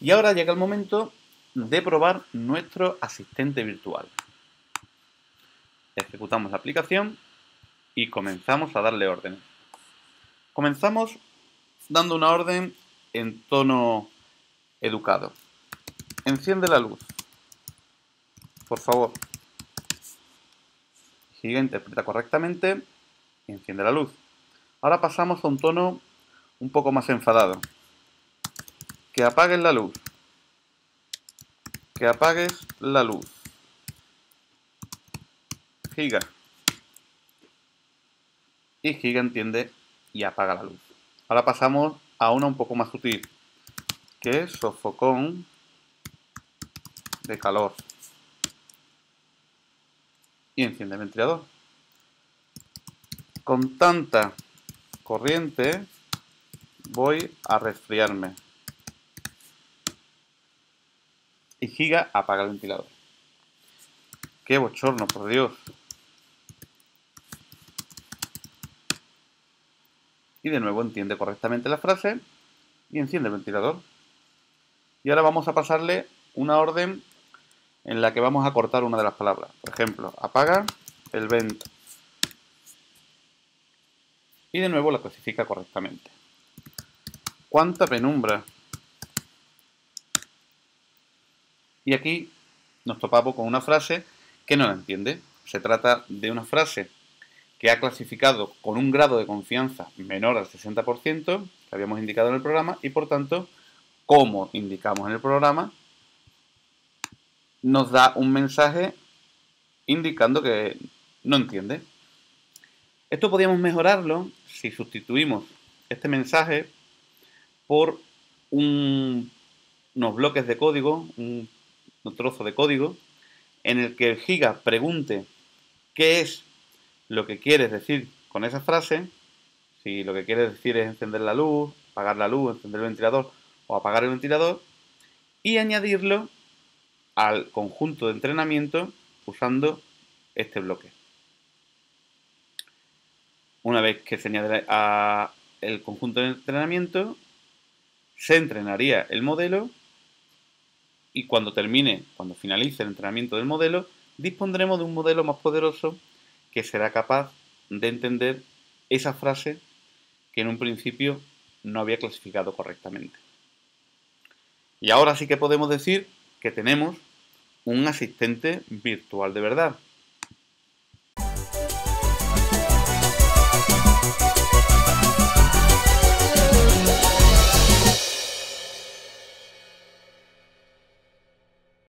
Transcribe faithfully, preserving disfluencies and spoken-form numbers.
Y ahora llega el momento de probar nuestro asistente virtual. Ejecutamos la aplicación y comenzamos a darle órdenes. Comenzamos dando una orden en tono educado. Enciende la luz, por favor. Giga interpreta correctamente y enciende la luz. Ahora pasamos a un tono un poco más enfadado. Que apagues la luz. Que apagues la luz. Giga. Y Giga entiende y apaga la luz. Ahora pasamos a una un poco más sutil, que es sofocón de calor. Y enciende el ventilador. Con tanta corriente voy a resfriarme. Y Giga apaga el ventilador. ¡Qué bochorno, por Dios! Y de nuevo entiende correctamente la frase y enciende el ventilador. Y ahora vamos a pasarle una orden en la que vamos a cortar una de las palabras. Por ejemplo, apaga el vent. Y de nuevo la clasifica correctamente. ¡Cuánta penumbra! Y aquí nos topamos con una frase que no la entiende. Se trata de una frase que ha clasificado con un grado de confianza menor al sesenta por ciento, que habíamos indicado en el programa, y por tanto, como indicamos en el programa, nos da un mensaje indicando que no entiende. Esto podríamos mejorarlo si sustituimos este mensaje por un, unos bloques de código, un, un trozo de código, en el que el Giga pregunte qué es lo que quieres decir con esa frase. Si lo que quieres decir es encender la luz, apagar la luz, encender el ventilador o apagar el ventilador, y añadirlo al conjunto de entrenamiento usando este bloque. Una vez que se añade a el conjunto de entrenamiento, se entrenaría el modelo y cuando termine, cuando finalice el entrenamiento del modelo, dispondremos de un modelo más poderoso que será capaz de entender esa frase que en un principio no había clasificado correctamente. Y ahora sí que podemos decir que tenemos un asistente virtual de verdad.